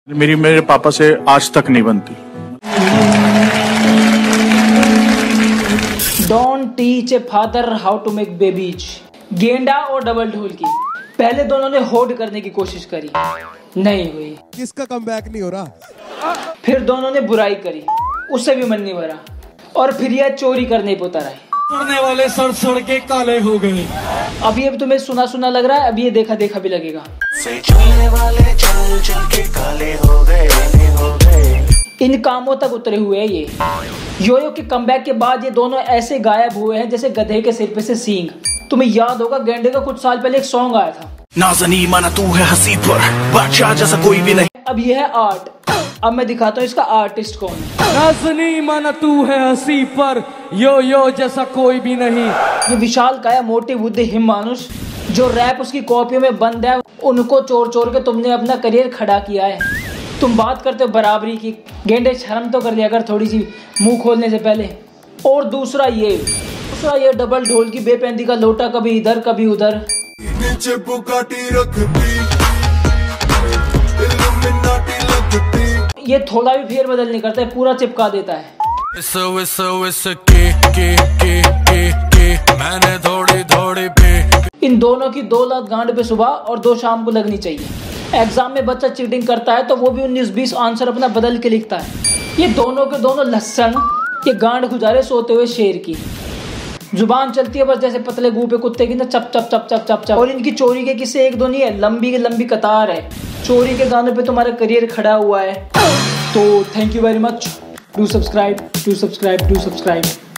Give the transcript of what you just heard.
मेरे पापा से आज तक नहीं बनती। Don't teach a father how to make babies. गेंडा और डबल ढोलकी पहले दोनों ने होल्ड करने की कोशिश करी, नहीं हुई। किसका कमबैक नहीं हो रहा। फिर दोनों ने बुराई करी, उससे भी मन नहीं भरा, और फिर यह चोरी करने पे उतर आए। सड़ने वाले सड़ सड़ के काले हो गए। अभी अब तुम्हें सुना सुना लग रहा है, अब ये देखा देखा भी लगेगा। चलने वाले चल चल के काले हो गए। इन कामों तक उतरे हुए हैं ये। योयो के कमबैक के बाद ये दोनों ऐसे गायब हुए हैं जैसे गधे के सिर पे से सींग। तुम्हें याद होगा गेंडे का कुछ साल पहले एक सॉन्ग आया था, नाज़नी माना तू है हंसी पर बादशाह जैसा कोई भी नहीं। अब ये है आर्ट। अब मैं दिखाता हूँ इसका आर्टिस्ट कौन है। नाज़नी माना तू है हंसी पर यो जैसा कोई भी नहीं। ये विशाल काया मोटी बुद्धि हिम मानुष जो रैप उसकी कॉपियों में बंद है, उनको चोर चोर के तुमने अपना करियर खड़ा किया है। तुम बात करते हो बराबरी की, गेंडे शर्म तो कर लिया कर थोड़ी सी मुंह खोलने से पहले। और दूसरा ये डबल ढोल की बेपेंदी का लोटा, कभी इधर कभी उधर। नीचे बुगाटी रखती, ये थोड़ा भी फेर बदल नहीं करता है, पूरा चिपका देता है। मैंने थोड़ी पे। इन दोनों की 2 लाख गांड पे सुबह और 2 शाम को लगनी चाहिए। एग्जाम में बच्चा चीटिंग करता है तो वो भी 19-20 आंसर अपना बदल के लिखता है। ये दोनों के दोनों लहसन, ये गांड गुजारे सोते हुए शेर की। जुबान चलती है बस जैसे पतले गू पे कुत्ते की ना, चप चप चप चप चप चप। और इनकी चोरी के किस्से एक दो नहीं है, लंबी की लंबी कतार है। चोरी के गानों पे तुम्हारा करियर खड़ा हुआ है। तो thank you very much. Do subscribe.